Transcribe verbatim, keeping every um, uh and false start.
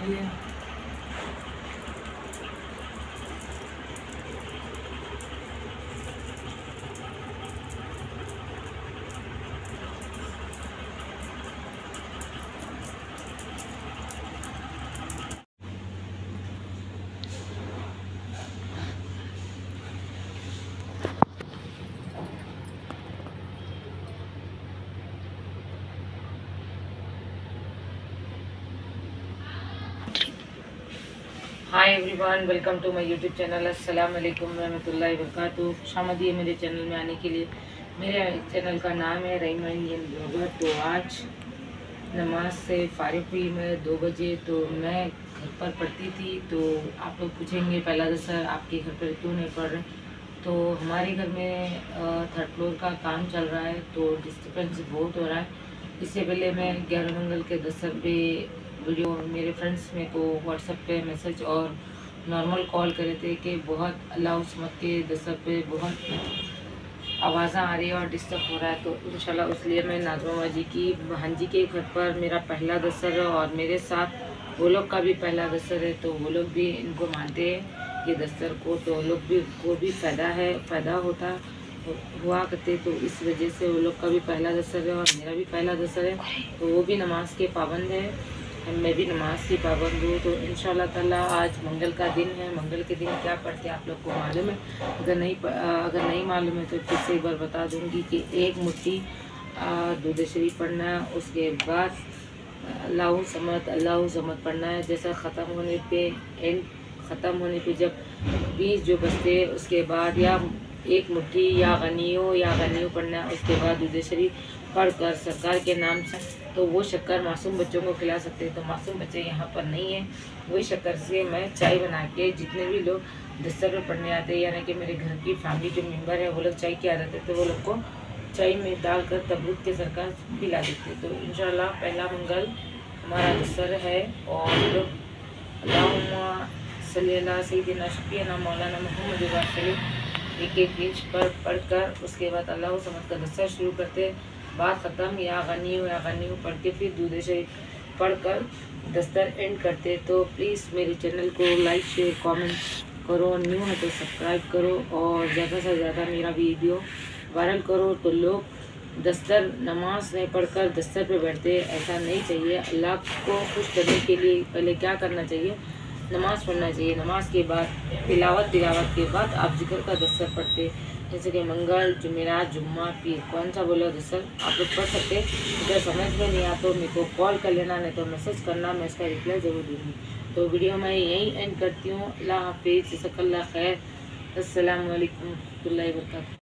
लिए। Hi everyone, welcome to my YouTube channel. अस्सलाम वालेकुम रहमतुल्लाहि व बरकातुहू। खुशामदी है मेरे चैनल में आने के लिए। मेरे चैनल का नाम है रहीमा इंडियन ब्लॉगर। तो आज नमाज से फारिग हुई मैं दो बजे, तो मैं घर पर पढ़ती थी। तो आप लोग पूछेंगे पहला दसर आपके घर पर क्यों नहीं पढ़ रहे। तो हमारे घर में थर्ड फ्लोर का काम चल रहा है, तो डिस्टर्बेंस बहुत हो रहा है। इससे पहले मैं ग्यारह मंगल के दसर पे वीडियो मेरे फ्रेंड्स मेरे को व्हाट्सएप पे मैसेज और नॉर्मल कॉल करे थे कि बहुत अल्लाह उसमत के दसर पे बहुत आवाज़ें आ रही है और डिस्टर्ब हो रहा है। तो इंशाल्लाह उसलिए मैं नाज़मा जी की बहन जी के घर पर मेरा पहला दसर है और मेरे साथ वो लोग का भी पहला दसर है। तो वो लोग भी इनको मानते हैं ये दसर को, तो लोग भी को भी फ़ायदा है फ़ायदा होता हुआ करते। तो इस वजह से वो लोग का भी पहला दसर है और मेरा भी पहला दसर है। तो वो भी नमाज के पाबंद है, मैं भी नमाज की पाबंद हूँ। तो इंशाल्लाह ताला आज मंगल का दिन है। मंगल के दिन क्या पढ़ते हैं आप लोग को मालूम है? अगर नहीं अगर नहीं मालूम है तो फिर से एक बार बता दूँगी कि एक मुट्ठी दूध शरीफ पढ़ना है, उसके बाद अल्लाहु समद अल्लाहु समद पढ़ना है। जैसा ख़त्म होने पे एंड ख़त्म होने पे जब बीस जो बजते उसके बाद या एक मुट्ठी या गनियो या गनियो पढ़ना है। उसके बाद दूध शरीफ पढ़कर सरकार के नाम से, तो वो शक्कर मासूम बच्चों को खिला सकते हैं। तो मासूम बच्चे यहाँ पर नहीं है, वही शक्कर से मैं चाय बना के जितने भी लोग दस्तर में पढ़ने आते हैं, यानी कि मेरे घर की फैमिली जो मेंबर है वो लोग चाय के आ जाते हैं, तो वो लोग को चाय में डालकर तबरूद के सरकार पिला देते। तो इंशाल्लाह पहला मंगल हमारा दस्तर है और लोग अल्लाहुम्मा सल्ली अला सय्यिदिना शफीना मौलाना मुहम्मद शरीफ एक एक पेज पर पढ़कर उसके बाद अल्लाह समझ का दस्तर शुरू करते। बात ख़त्म या गनियो या गनियो पढ़ के फिर दूध शरीफ पढ़कर दस्तर एंड करते। तो प्लीज़ मेरे चैनल को लाइक शेयर कमेंट करो, न्यू है तो सब्सक्राइब करो और ज़्यादा से ज़्यादा मेरा वीडियो वायरल करो। तो लोग दस्तर नमाज नहीं पढ़कर दस्तर पे बैठते, ऐसा नहीं चाहिए। अल्लाह को खुश करने के लिए पहले क्या करना चाहिए? नमाज़ पढ़ना चाहिए। नमाज के बाद तिलावत तिलावत के बाद आप जिक्र का दस्तर पढ़ते, जैसे कि मंगल जुमेरात जुम्मा पीर, कौन सा बोलो दस्तर आप लोग पढ़ सकते। अगर समझ में नहीं आता तो मेरे को कॉल कर लेना, नहीं तो मैसेज करना, मैं इसका रिप्लाई ज़रूर दूँगी। तो वीडियो मैं यहीं एंड करती हूँ। अल्लाह हाफिज़, जज़ाकल्लाह खैर। अस्सलाम वालेकुम रहमतुल्लाहि व बरकातुहू।